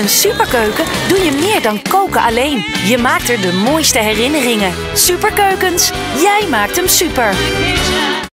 een superkeuken doe je meer dan koken alleen. Je maakt er de mooiste herinneringen. Superkeukens, jij maakt hem super.